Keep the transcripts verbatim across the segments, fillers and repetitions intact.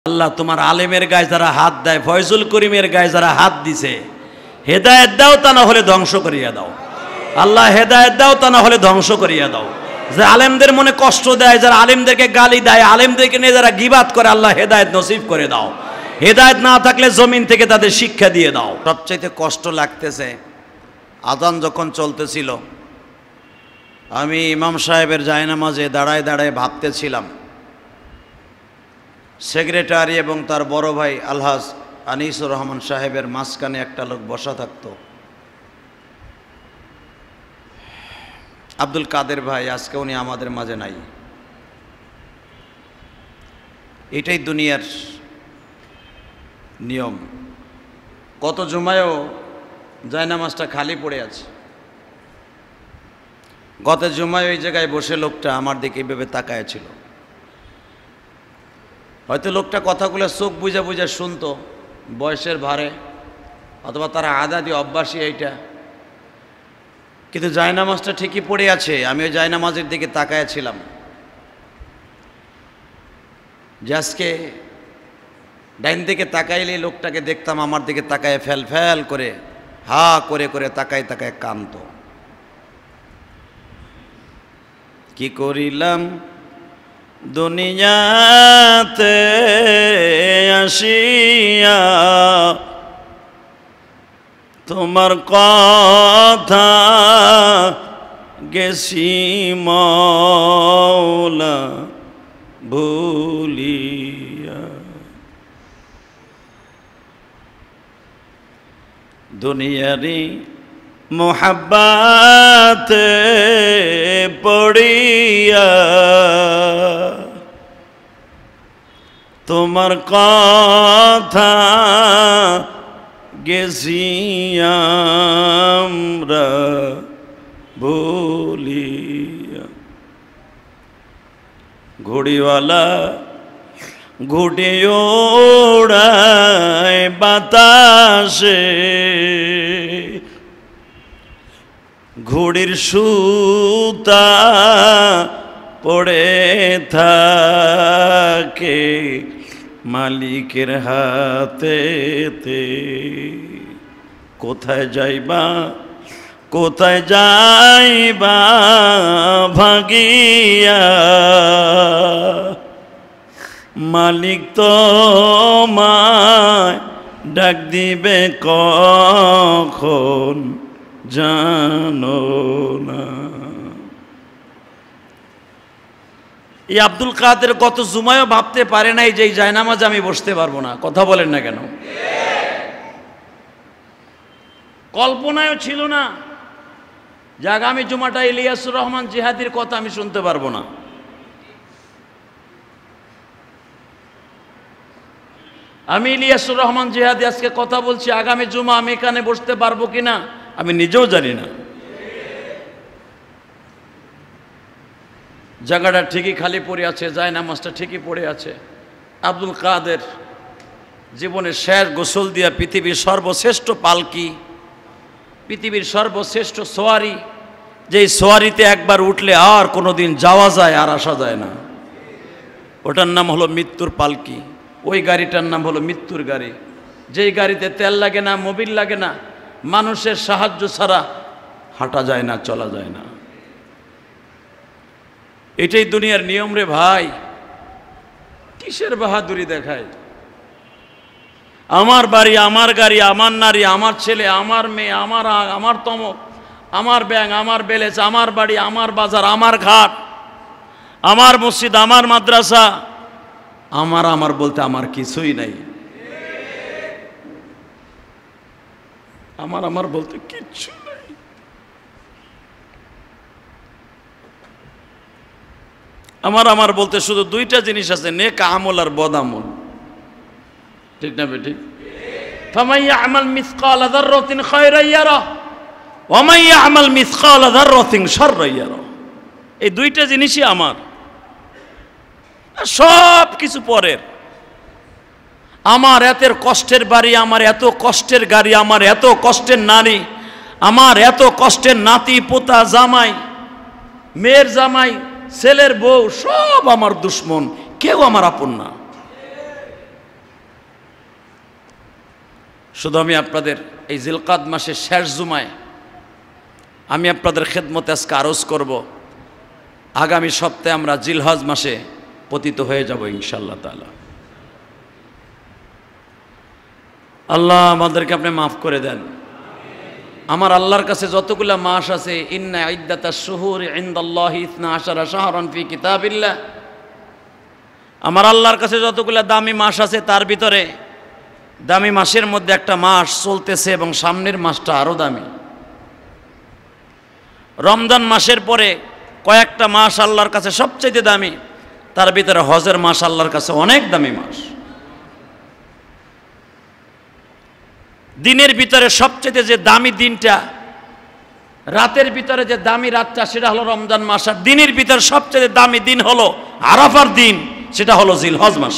আল্লাহ তোমার আলেমের গায়ে যারা হাত দেয়, ফয়জুল করিমের গায়ে যারা হাত দিছে, হেদায়েত দাও, তা না হলে ধ্বংস করিয়া দাও। আল্লাহ হেদায়েত দাও, তা না হলে ধ্বংস করিয়া দাও। যে আলেমদের মনে কষ্ট দেয়, যারা আলেমদেরকে গালি দেয়, আলেমদেরকে নিয়ে যারা গিবাত করে, আল্লাহ হেদায়েত নসিব করে দাও। হেদায়েত না থাকলে জমিন থেকে তাদের শিক্ষা দিয়ে দাও। সবচাইতে কষ্ট লাগতেছে আযান যখন চলতেছিল, আমি ইমাম সাহেবের জায়নামাজে দাঁড়ায় দাঁড়ায় ভাবতেছিলাম, সেক্রেটারি এবং তার বড় ভাই আলহাজ আনিসুর রহমান সাহেবের মাঝখানে একটা লোক বসা থাকতো, আব্দুল কাদের ভাই। আজকে উনি আমাদের মাঝে নাই। এটাই দুনিয়ার নিয়ম। গত জুমায়ও জায়নামাজটা খালি পড়ে আছে। গত জুমায় ওই জায়গায় বসে লোকটা আমার দিকে এইভাবে তাকায় ছিল। হয়তো লোকটা কথাগুলো চোখ বুঝা বুঝা শুনতো, বয়সের ভারে অথবা তারা আদাদি অভ্যাসী এইটা, কিন্তু জায়নামাজটা ঠিকই পড়ে আছে। আমি ওই জায়নামাজের দিকে তাকায় ছিলাম যে আজকে ডাইন দিকে তাকাইলে লোকটাকে দেখতাম আমার দিকে তাকায় ফেল ফেল করে হা করে করে তাকায় তাকায় কান্ত। কি করিলাম দুনিয়াতে আসিয়া, তোমার কথা গেছি মওলা ভুলিয়া। দুনিয়ারি মোহাব্বতে পড়িয়া, তোমার কথা গেছি আমরা ভুলিয়া। ঘুড়িওয়ালা ঘুটে ওড়ায় বাতাসে, ঘুড়ির সুতা পড়ে থাকে মালিকের হাতেতে। কোথায় যাইবা কোথায় যাইবা ভাগিয়া, মালিক তোমায় ডাক দিবে কখন জানো না। এই আব্দুল কাদের গত জুমায়ও ভাবতে পারে নাই যে এই জায়নামাজে আমি বসতে পারবো না। কথা বলেন না কেন? কল্পনায়ও ছিল না যে আগামী জুমাটা ইলিয়াসুর রহমান জিহাদির কথা আমি শুনতে পারবো না। আমি ইলিয়াসুর রহমান জিহাদি আজকে কথা বলছি, আগামী জুমা আমি এখানে বসতে পারবো কিনা আমি নিজেও জানি না। জায়গাটা ঠিকই খালি পড়ে আছে, জায়নামাজটা ঠিকই পড়ে আছে। আব্দুল কাদের জীবনের শেষ গোসল দিয়া পৃথিবীর সর্বশ্রেষ্ঠ পালকি, পৃথিবীর সর্বশ্রেষ্ঠ সোয়ারি, যেই সোয়ারিতে একবার উঠলে আর কোনোদিন যাওয়া যায় আর আসা যায় না, ওটার নাম হলো মৃত্যুর পালকি। ওই গাড়িটার নাম হলো মৃত্যুর গাড়ি, যেই গাড়িতে তেল লাগে না, মোবিল লাগে না, মানুষের সাহায্য ছাড়া হাঁটা যায় না, চলা যায় না। এটাই দুনিয়ার নিয়ম রে ভাই। কিসের বাহাদুরি দেখায়? আমার বাড়ি, আমার গাড়ি, আমার নারী, আমার ছেলে, আমার মেয়ে, আমার আগ, আমার তমক, আমার ব্যাংক, আমার ব্যালেন্স, আমার বাড়ি, আমার বাজার, আমার ঘাট, আমার মসজিদ, আমার মাদ্রাসা, আমার আমার বলতে আমার কিছুই নাই। আমার আমার বলতে কিচ্ছু নাই। আমার আমার বলতে শুধু দুইটা জিনিস আছে, নেক আমল আর বদ আমল। ঠিক না বেটি? ফামান ইয়ামাল মিসকাল যাররাতিন খায়রান ইয়ারা ওয়া মান ইয়ামাল মিসকাল যাররাতিন শাররান ইয়ারা। এই দুইটা জিনিসই আমার, সব কিছু পরের। আমার এত কষ্টের বাড়ি, আমার এত কষ্টের গাড়ি, আমার এত কষ্টের নারী, আমার এত কষ্টের নাতি পোতা জামাই মেয়ের জামাই ছেলের বউ সব আমার দুশ্মন, কেউ আমার আপন না। শুধু আমি আপনাদের এই জিলকাদ মাসের শেষ জুমায় আমি আপনাদের খেদমতে আজকে আরজ করব, আগামী সপ্তাহে আমরা জিলহজ মাসে পতিত হয়ে যাব ইনশাআল্লাহ তাআলা। আল্লাহ আমাদেরকে আপনি মাফ করে দেন। আমার আল্লাহর কাছে যতগুলা মাস আছে, ইন্না ইদ্দাতাশ শুহুরি ইনদাল্লাহি ইসনা আশারা শাহরান ফি কিতাবিল্লাহ, আমার আল্লাহর কাছে যতগুলা দামি মাস আছে তার ভিতরে দামি মাসের মধ্যে একটা মাস চলতেছে এবং সামনের মাসটা আরও দামি। রমজান মাসের পরে কয়েকটা মাস আল্লাহর কাছে সবচেয়ে দামি, তার ভিতরে হজের মাস আল্লাহর কাছে অনেক দামি মাস। দিনের ভিতরে সবচেয়ে যে দামি দিনটা, রাতের ভিতরে যে দামি রাতটা, সেটা হলো রমজান মাস। আর দিনের ভিতরে সবচেয়ে দামি দিন হলো আরাফার দিন, সেটা হলো জিলহজ মাস।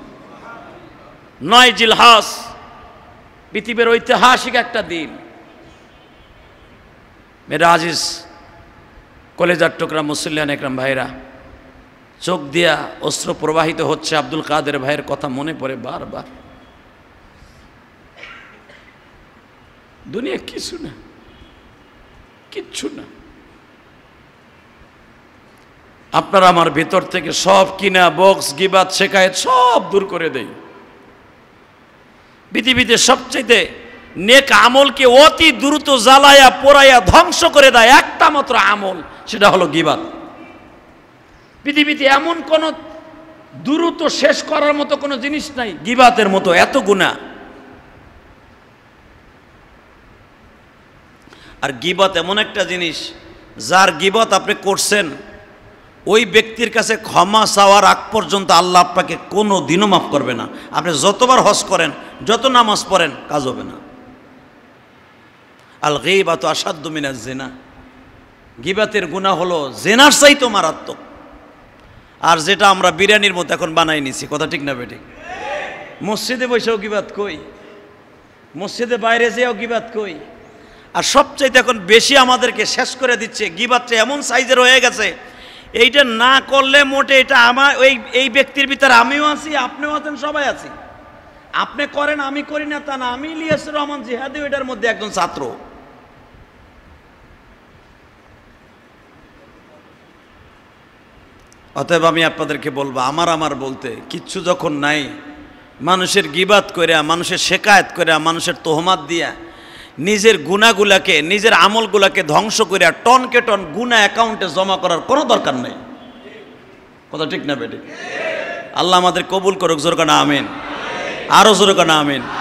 নয় জিলহজ পৃথিবীর ঐতিহাসিক একটা দিন। মেরা আজিজ কলেজার টুকরা মুসল্লিয়ান একরাম ভাইরা, চোখ দিয়া অস্ত্র প্রবাহিত হচ্ছে। আব্দুল কাদের ভাইয়ের কথা মনে পড়ে বারবার। দুনিয়া কিছু না, কিচ্ছু না। আপনারা আমার ভিতর থেকে সব কিনা বক্স গিবাত শেখায়েত সব দূর করে দেই। পৃথিবীতে সবচেয়ে নেক আমলকে অতি দ্রুত জ্বালায়া পোড়াইয়া ধ্বংস করে দেয় একটা মাত্র আমল, সেটা হলো গিবাত। পৃথিবীতে এমন কোন দ্রুত শেষ করার মতো কোনো জিনিস নাই গিবাতের মতো, এত গুনাহ। আর গিবত এমন একটা জিনিস, যার গিবত আপনি করছেন ওই ব্যক্তির কাছে ক্ষমা চাওয়ার আগ পর্যন্ত আল্লাহ আপনাকে কোনো দিনও মাফ করবে না। আপনি যতবার হজ করেন, যত নামাজ পড়েন, কাজ হবে না। আল গীবাতু আশাদ্দু মিনাজ জিনা, গিবাতের গুনাহ হলো জেনার চাইতেও মারাত্মক। আর যেটা আমরা বিরিয়ানির মতো এখন বানাই নিছি, কথা ঠিক না বেঠিক? মসজিদে বসেও গিবাত কই, মসজিদে বাইরে যেও গিবাত কই। আর সবচাইতে এখন বেশি আমাদেরকে শেষ করে দিচ্ছে, গিবাতটা এমন সাইজের হয়ে গেছে, এইটা না করলে মোটে এটা আমার ওই এই ব্যক্তির ভিতরে আমিও আছি, আপনিও আছেন, সবাই আছি। আপনি করেন আমি করি না তা না, আমি ইলিয়াসুর রহমান জিহাদি এটার মধ্যে একজন ছাত্র। অতএব আমি আপনাদেরকে বলবো, আমার আমার বলতে কিচ্ছু যখন নাই, মানুষের গিবাত কইরা, মানুষের শেকায়েত কইরা, মানুষের তোহমাত দিয়া নিজের গুনাহগুলাকে, নিজের আমলগুলাকে ধ্বংস করিয়া টনকে টন গুনাহ অ্যাকাউন্টে জমা করার কোনো দরকার নেই। কথা ঠিক না বেঠিক? আল্লাহ আমাদের কবুল করুক, জোরে কানা আমিন, আরো জোরে কানা আমিন।